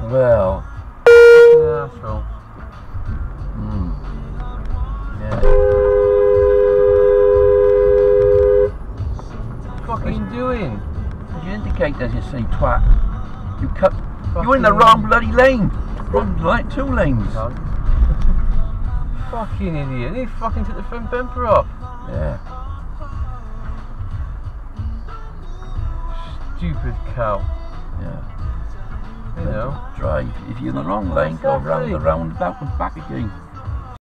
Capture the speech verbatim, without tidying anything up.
Well. Yeah, asshole. Hmm. Yeah. What are you doing? You indicate as you say twat. You cut. Fucking You're in the wrong bloody lane. Wrong like two lanes. Fucking idiot. He fucking took the front bumper off. Yeah. Stupid cow. Yeah. You know. Drive. If you're in the wrong lane, go round Exactly. the roundabout and back again.